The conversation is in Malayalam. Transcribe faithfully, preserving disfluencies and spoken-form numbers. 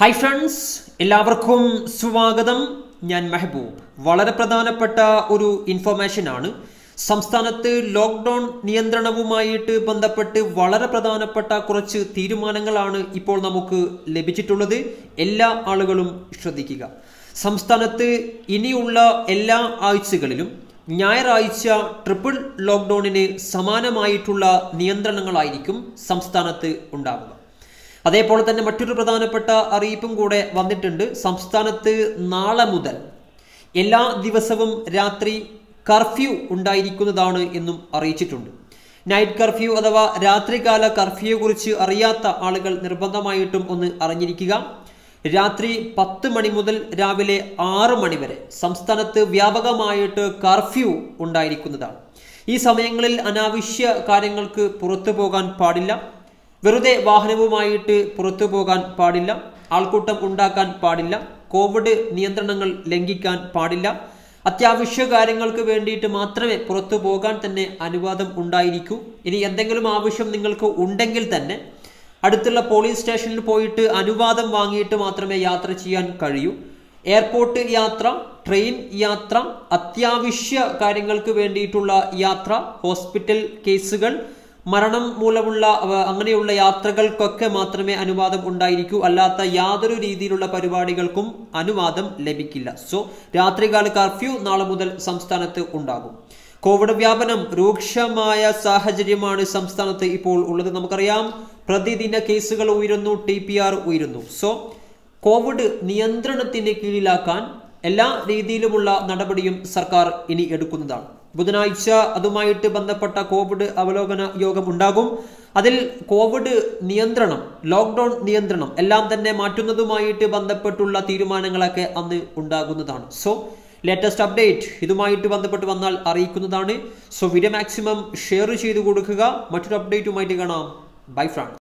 Hi friends, എല്ലാവർക്കും സ്വാഗതം. ഞാൻ മെഹബൂബ്. വളരെ പ്രധാനപ്പെട്ട ഒരു ഇൻഫർമേഷൻ ആണ്. സംസ്ഥാനത്ത് ലോക്ക്ഡൗൺ നിയന്ത്രണവുമായിട്ട് ബന്ധപ്പെട്ട് വളരെ പ്രധാനപ്പെട്ട കുറച്ച് തീരുമാനങ്ങളാണ് ഇപ്പോൾ നമുക്ക് ലഭിച്ചിട്ടുള്ളത്. എല്ലാ ആളുകളും ശ്രദ്ധിക്കുക. സംസ്ഥാനത്ത് ഇനിയുള്ള എല്ലാ ആഴ്ചകളിലും ഞായറാഴ്ച ട്രിപ്പിൾ ലോക്ക്ഡൗണിന് സമാനമായിട്ടുള്ള നിയന്ത്രണങ്ങളായിരിക്കും സംസ്ഥാനത്ത് ഉണ്ടാവുക. അതേപോലെ തന്നെ മറ്റൊരു പ്രധാനപ്പെട്ട അറിയിപ്പും കൂടെ വന്നിട്ടുണ്ട്. സംസ്ഥാനത്ത് നാളെ മുതൽ എല്ലാ ദിവസവും രാത്രി കർഫ്യൂ ഉണ്ടായിരിക്കുന്നതാണ് എന്നും അറിയിച്ചിട്ടുണ്ട്. നൈറ്റ് കർഫ്യൂ അഥവാ രാത്രികാല കർഫ്യൂയെ കുറിച്ച് അറിയാത്ത ആളുകൾ നിർബന്ധമായിട്ടും ഒന്ന് അറിഞ്ഞിരിക്കുക. രാത്രി പത്ത് മണി മുതൽ രാവിലെ ആറ് മണി വരെ സംസ്ഥാനത്ത് വ്യാപകമായിട്ട് കർഫ്യൂ ഉണ്ടായിരിക്കുന്നതാണ്. ഈ സമയങ്ങളിൽ അനാവശ്യ കാര്യങ്ങൾക്ക് പുറത്തു പോകാൻ പാടില്ല. വെറുതെ വാഹനവുമായിട്ട് പുറത്തു പോകാൻ പാടില്ല. ആൾക്കൂട്ടം ഉണ്ടാക്കാൻ പാടില്ല. കോവിഡ് നിയന്ത്രണങ്ങൾ ലംഘിക്കാൻ പാടില്ല. അത്യാവശ്യ കാര്യങ്ങൾക്ക് വേണ്ടിയിട്ട് മാത്രമേ പുറത്തു പോകാൻ തന്നെ അനുവാദം ഉണ്ടായിരിക്കൂ. ഇനി എന്തെങ്കിലും ആവശ്യം നിങ്ങൾക്ക് ഉണ്ടെങ്കിൽ തന്നെ അടുത്തുള്ള പോലീസ് സ്റ്റേഷനിൽ പോയിട്ട് അനുവാദം വാങ്ങിയിട്ട് മാത്രമേ യാത്ര ചെയ്യാൻ കഴിയൂ. എയർപോർട്ട് യാത്ര, ട്രെയിൻ യാത്ര, അത്യാവശ്യ കാര്യങ്ങൾക്ക് വേണ്ടിയിട്ടുള്ള യാത്ര, ഹോസ്പിറ്റൽ കേസുകൾ, മരണം മൂലമുള്ള അങ്ങനെയുള്ള യാത്രകൾക്കൊക്കെ മാത്രമേ അനുവാദം ഉണ്ടായിരിക്കൂ. അല്ലാത്ത യാതൊരു രീതിയിലുള്ള പരിപാടികൾക്കും അനുവാദം ലഭിക്കില്ല. സോ രാത്രികാല കർഫ്യൂ നാളെ മുതൽ സംസ്ഥാനത്ത് ഉണ്ടാകും. കോവിഡ് വ്യാപനം രൂക്ഷമായ സാഹചര്യമാണ് സംസ്ഥാനത്ത് ഇപ്പോൾ ഉള്ളത്. നമുക്കറിയാം, പ്രതിദിന കേസുകൾ ഉയരുന്നു, ടി പി ആർ ഉയരുന്നു. സോ കോവിഡ് നിയന്ത്രണത്തിന് കീഴിലാക്കാൻ എല്ലാ രീതിയിലുമുള്ള നടപടിയും സർക്കാർ ഇനി എടുക്കുന്നതാണ്. ബുധനാഴ്ച അതുമായിട്ട് ബന്ധപ്പെട്ട കോവിഡ് അവലോകന യോഗം ഉണ്ടാകും. അതിൽ കോവിഡ് നിയന്ത്രണം, ലോക്ക്ഡൗൺ നിയന്ത്രണം എല്ലാം തന്നെ മാറ്റുന്നതുമായിട്ട് ബന്ധപ്പെട്ടുള്ള തീരുമാനങ്ങളൊക്കെ അന്ന് ഉണ്ടാകുന്നതാണ്. സോ ലേറ്റസ്റ്റ് അപ്ഡേറ്റ് ഇതുമായിട്ട് ബന്ധപ്പെട്ട് വന്നാൽ അറിയിക്കുന്നതാണ്. സോ വീഡിയോ മാക്സിമം ഷെയർ ചെയ്ത് കൊടുക്കുക. മറ്റൊരു അപ്ഡേറ്റുമായിട്ട് കാണാം. Bye friends.